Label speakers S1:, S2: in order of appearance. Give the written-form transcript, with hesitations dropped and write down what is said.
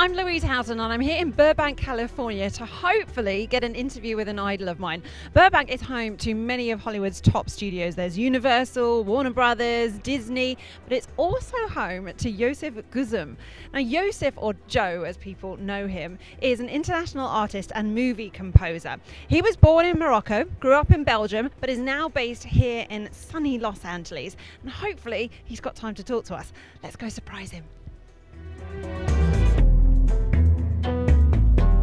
S1: I'm Louise Houghton and I'm here in Burbank, California to hopefully get an interview with an idol of mine. Burbank is home to many of Hollywood's top studios. There's Universal, Warner Brothers, Disney, but it's also home to Youssef GUEZOUM. Now Youssef, or Joe as people know him, is an international artist and movie composer. He was born in Morocco, grew up in Belgium, but is now based here in sunny Los Angeles. And hopefully he's got time to talk to us. Let's go surprise him.